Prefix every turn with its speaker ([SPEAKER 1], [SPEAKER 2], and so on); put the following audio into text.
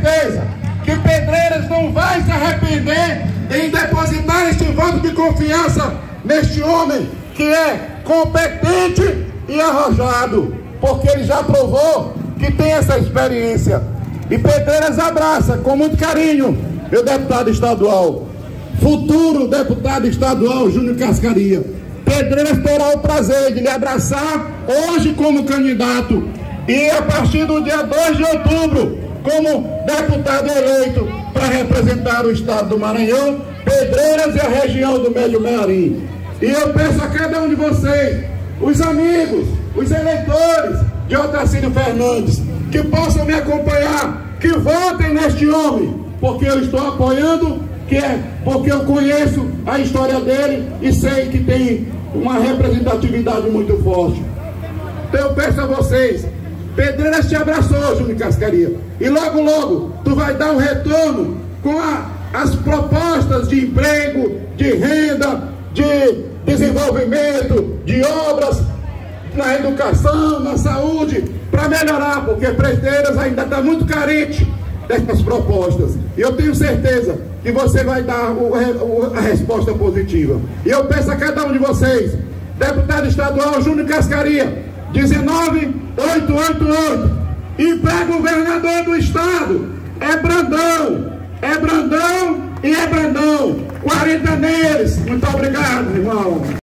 [SPEAKER 1] certeza que Pedreiras não vai se arrepender em depositar este voto de confiança neste homem que é competente e arrojado, porque ele já provou que tem essa experiência. E Pedreiras abraça com muito carinho meu deputado estadual, futuro deputado estadual Júnior Cascaria. Pedreiras terá o prazer de lhe abraçar hoje como candidato e a partir do dia 2 de outubro como deputado eleito para representar o estado do Maranhão, Pedreiras e a região do Médio Mearim. E eu peço a cada um de vocês, os amigos, os eleitores de Otacílio Fernandes, que possam me acompanhar, que votem neste homem, porque eu estou apoiando, porque eu conheço a história dele e sei que tem uma representatividade muito forte. Então eu peço a vocês, Pedreiras te abraçou, Júnior Cascaria, e logo, logo, tu vai dar um retorno com as propostas de emprego, de renda, de desenvolvimento, de obras, na educação, na saúde, para melhorar, porque Pedreiras ainda está muito carente dessas propostas. E eu tenho certeza que você vai dar a resposta positiva. E eu peço a cada um de vocês, deputado estadual Júnior Cascaria, 19888, e para governador do estado, é Brandão e é Brandão, 40 neles. Muito obrigado, irmão.